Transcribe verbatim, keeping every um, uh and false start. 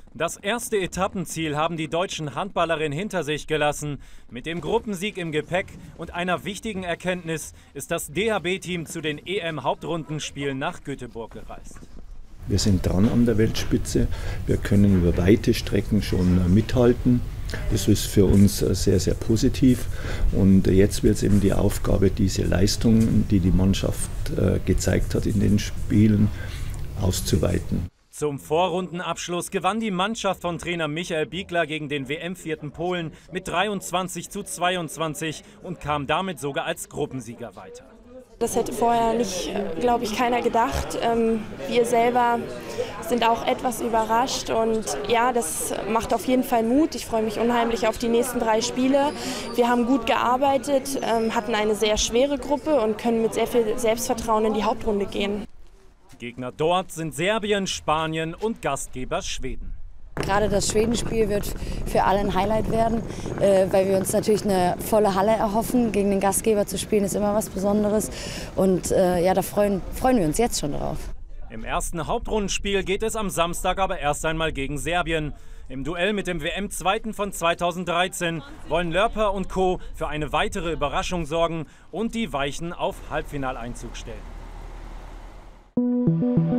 Das erste Etappenziel haben die deutschen Handballerinnen hinter sich gelassen. Mit dem Gruppensieg im Gepäck und einer wichtigen Erkenntnis ist das D H B-Team zu den E M-Hauptrundenspielen nach Göteborg gereist. Wir sind dran an der Weltspitze. Wir können über weite Strecken schon mithalten. Das ist für uns sehr, sehr positiv. Und jetzt wird es eben die Aufgabe, diese Leistung, die die Mannschaft gezeigt hat in den Spielen, auszuweiten. Zum Vorrundenabschluss gewann die Mannschaft von Trainer Michael Biegler gegen den W M-vierten Polen mit dreiundzwanzig zu zweiundzwanzig und kam damit sogar als Gruppensieger weiter. Das hätte vorher nicht, glaube ich, keiner gedacht. Ähm, wir selber sind auch etwas überrascht und ja, das macht auf jeden Fall Mut. Ich freue mich unheimlich auf die nächsten drei Spiele. Wir haben gut gearbeitet, ähm, hatten eine sehr schwere Gruppe und können mit sehr viel Selbstvertrauen in die Hauptrunde gehen. Gegner dort sind Serbien, Spanien und Gastgeber Schweden. Gerade das Schwedenspiel wird für alle ein Highlight werden, weil wir uns natürlich eine volle Halle erhoffen. Gegen den Gastgeber zu spielen ist immer was Besonderes und ja, da freuen, freuen wir uns jetzt schon drauf. Im ersten Hauptrundenspiel geht es am Samstag aber erst einmal gegen Serbien. Im Duell mit dem W M-Zweiten von zweitausenddreizehn wollen Lörper und Co. für eine weitere Überraschung sorgen und die Weichen auf Halbfinaleinzug stellen.